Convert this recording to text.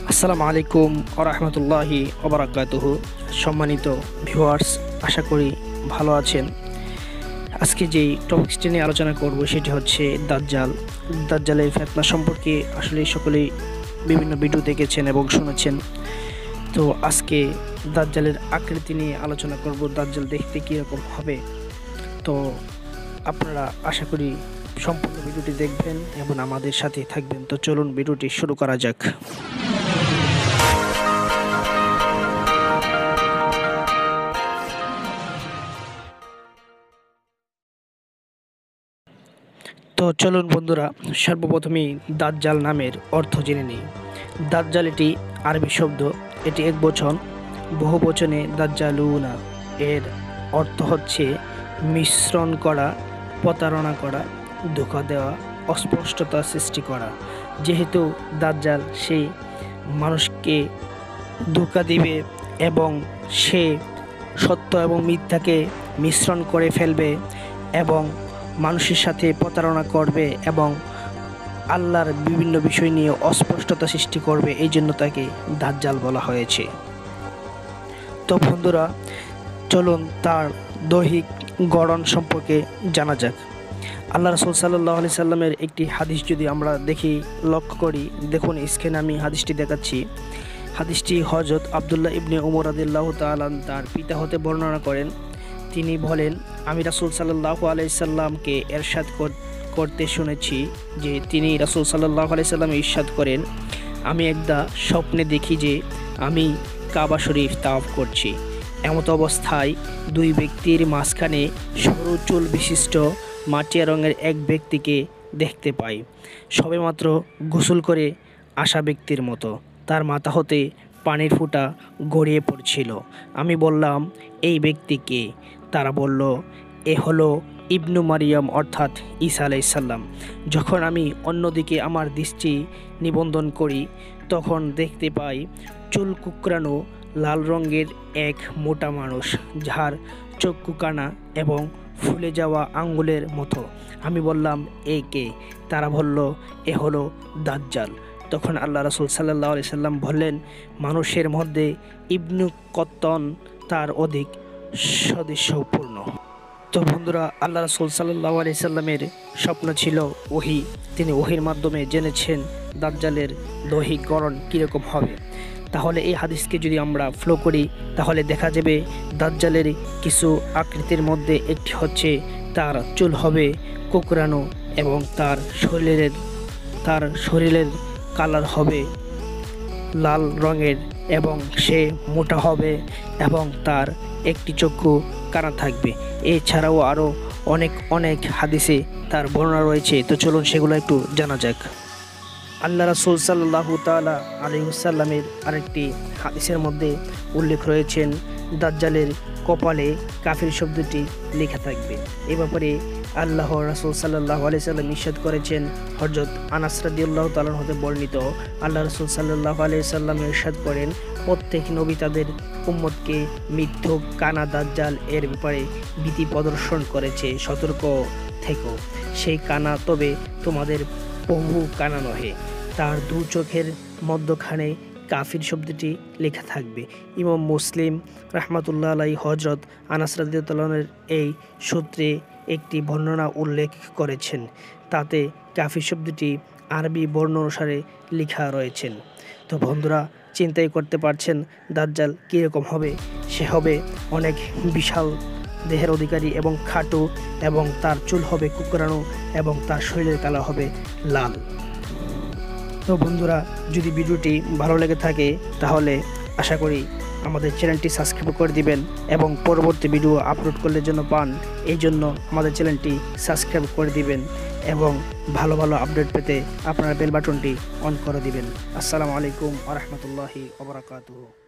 আসসালামু আলাইকুম ওয়া রাহমাতুল্লাহি ওয়া বারাকাতুহু। সম্মানিত ভিউয়ার্স, আশা করি ভালো আছেন। আজকে যেই টপিকসটি নিয়ে আলোচনা করব সেটি হচ্ছে দাজ্জাল। দাজ্জালের ফিতনা সম্পর্কে আসলে সকলেই বিভিন্ন ভিডিও দেখেছেন এবং শুনেছেন। তো আজকে দাজ্জালের আকৃতি নিয়ে আলোচনা করব, দাজ্জাল দেখতে কীরকম হবে। তো আপনারা আশা করি সম্পূর্ণ ভিডিওটি দেখবেন এবং আমাদের সাথে থাকবেন। তো চলুন ভিডিওটি শুরু করা যাক। তো চলুন বন্ধুরা, সর্বপ্রথমেই দাজ্জাল নামের অর্থ জেনে নিই। দাজ্জাল এটি আরবি শব্দ, এটি একবচন। বহুবচনে দাজ্জালুনা এর অর্থ হচ্ছে মিশ্রণ করা, প্রতারণা করা, ধোঁকা দেওয়া, অস্পষ্টতা সৃষ্টি করা। যেহেতু দাজ্জাল সেই মানুষকে ধোঁকা দিবে এবং সে সত্য এবং মিথ্যাকে মিশ্রণ করে ফেলবে এবং মানুষের সাথে প্রতারণা করবে এবং আল্লাহর বিভিন্ন বিষয় নিয়ে অস্পষ্টতা সৃষ্টি করবে, এই জন্য তাকে দাজ্জাল বলা হয়েছে। তো বন্ধুরা, চলুন তার দৈহিক গড়ন সম্পর্কে জানা যাক। আল্লাহ রাসূল সাল্লাল্লাহু আলাইহি সাল্লামের একটি হাদিস যদি আমরা দেখি, লক্ষ্য করি, দেখুন স্ক্রিনে আমি হাদিসটি দেখাচ্ছি। হাদিসটি হযরত আব্দুল্লাহ ইবনে উমর রাদিয়াল্লাহু তাআলা তার পিতা হতে বর্ণনা করেন। তিনি বলেন, আমি রাসূল সাল্লাল্লাহু আলাইহি সাল্লামকে ইরশাদ করতে শুনেছি যে তিনি রাসূল সাল্লাল্লাহু আলাইহি সাল্লাম ইরশাদ করেন, আমি একদা স্বপ্নে দেখি যে আমি কাবা শরীফ তাওয়াফ করছি। এমত অবস্থায় দুই ব্যক্তির মাঝখানে সরু চুল বিশিষ্ট মাটিয়া রঙের এক ব্যক্তিকে দেখতে পাই, সবেমাত্র গোসল করে আসা ব্যক্তির মতো। তার মাথা হতে পানির ফোঁটা গড়িয়ে পড়ছিল। আমি বললাম, এই ব্যক্তি কে? তারা বলল, এ হলো ইবনু মারিয়াম অর্থাৎ ঈসা আলাইহিস সালাম। যখন আমি অন্যদিকে আমার দৃষ্টি নিবন্ধন করি, তখন দেখতে পাই চুল কুকরানো লাল রঙের এক মোটা মানুষ, যার চক্ষু কানা এবং ফুলে যাওয়া আঙ্গুলের মতো। আমি বললাম, এ কে? তারা বলল, এ হলো দাজ্জাল। তখন আল্লাহ রাসূল সাল্লাল্লাহু আলাইহি সাল্লাম বললেন, মানুষের মধ্যে ইবনু কত্তন তার অধিক সদস্যপূর্ণ। তো বন্ধুরা, আল্লাহ রাসূল সাল্লাল্লাহু আলাইহি সাল্লামের স্বপ্ন ছিল ওহী। তিনি ওহীর মাধ্যমে জেনেছেন দাজ্জালের দৈহিক গড়ন কীরকম হবে। তাহলে এই হাদিসকে যদি আমরা ফলো করি, তাহলে দেখা যাবে দাজ্জালের কিছু আকৃতির মধ্যে একটি হচ্ছে তার চুল হবে কোকড়ানো এবং তার শরীরের কালার হবে লাল রঙের এবং সে মোটা হবে এবং তার একটি চক্ষু কানা থাকবে। এছাড়াও আরও অনেক হাদিসে তার বর্ণনা রয়েছে। তো চলুন সেগুলো একটু জানা যাক। আল্লাহ রাসূল সাল্লাল্লাহু তাআলা আলাইহি ওয়াসাল্লামের আরেকটি হাদিসের মধ্যে উল্লেখ রয়েছেন, দাজ্জালের কপালে কাফির শব্দটি লেখা থাকবে। এ ব্যাপারে আল্লাহ রাসূল সাল্লাল্লাহু আলাইহি সাল্লাম ইরশাদ করেছেন, হযরত আনাস রাদিয়াল্লাহু তাআলা হতে বর্ণিত, আল্লাহ রাসূল সাল্লাল্লাহু আলাইহি সাল্লাম ইরশাদ করেন, প্রত্যেক নবী তাদের উম্মতকে মিথ্যুক কানা দাজ্জাল এর ব্যাপারে ভীতি প্রদর্শন করেছে। সতর্ক থেকো, সেই কানা তবে তোমাদের প্রভু কানা নহে। তার দু চোখের মধ্যখানে কাফির শব্দটি লেখা থাকবে। ইমাম মুসলিম রাহমাতুল্লাহ আলাইহি হযরত আনাস রাদিয়াল্লাহু তাআলার এই সূত্রে একটি বর্ণনা উল্লেখ করেছেন, তাতে কাফির শব্দটি আরবি বর্ণ অনুসারে লেখা রয়েছেন। তো বন্ধুরা, চিন্তাই করতে পারছেন দাজ্জাল কীরকম হবে। সে হবে অনেক বিশাল দেহের অধিকারী এবং খাটো, এবং তার চুল হবে কুকরানো এবং তার শরীরের কালার হবে লাল। তো বন্ধুরা, যদি ভিডিওটি ভালো লেগে থাকে তাহলে আশা করি আমাদের চ্যানেলটি সাবস্ক্রাইব করে দিবেন এবং পরবর্তী ভিডিও আপলোড করলে যেন পান, এই জন্য আমাদের চ্যানেলটি সাবস্ক্রাইব করে দিবেন এবং ভালো আপডেট পেতে আপনারা বেল বাটনটি অন করে দিবেন। আসসালামু আলাইকুম ওয়া রাহমাতুল্লাহি ওয়া বারাকাতুহু।